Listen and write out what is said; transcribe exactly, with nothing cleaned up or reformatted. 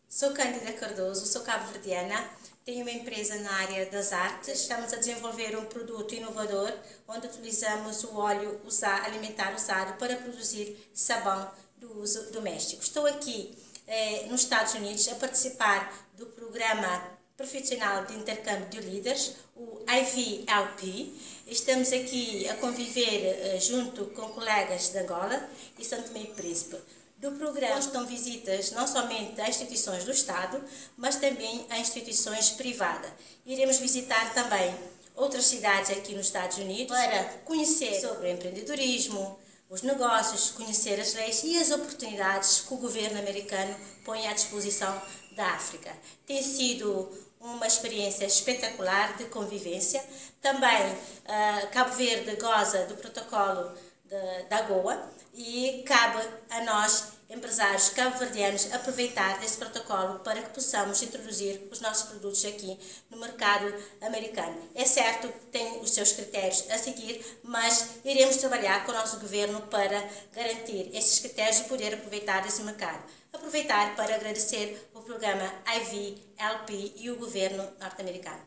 Sou Cândida Cardoso, sou cabo-verdiana, tenho uma empresa na área das artes. Estamos a desenvolver um produto inovador onde utilizamos o óleo alimentar usado para produzir sabão do uso doméstico. Estou aqui eh, nos Estados Unidos a participar do programa profissional de intercâmbio de líderes, o I V L P. Estamos aqui a conviver eh, junto com colegas de Angola e São Tomé e Príncipe. Do programa constam visitas não somente a instituições do Estado, mas também a instituições privadas. Iremos visitar também outras cidades aqui nos Estados Unidos para conhecer sobre o empreendedorismo, os negócios, conhecer as leis e as oportunidades que o governo americano põe à disposição da África. Tem sido uma experiência espetacular de convivência. Também uh, Cabo Verde goza do protocolo de, da AGOA e cabe a nós, empresários cabo-verdianos, aproveitar desse protocolo para que possamos introduzir os nossos produtos aqui no mercado americano. É certo que tem os seus critérios a seguir, mas iremos trabalhar com o nosso governo para garantir esses critérios e poder aproveitar desse mercado. Aproveitar para agradecer o programa I V L P e o governo norte-americano.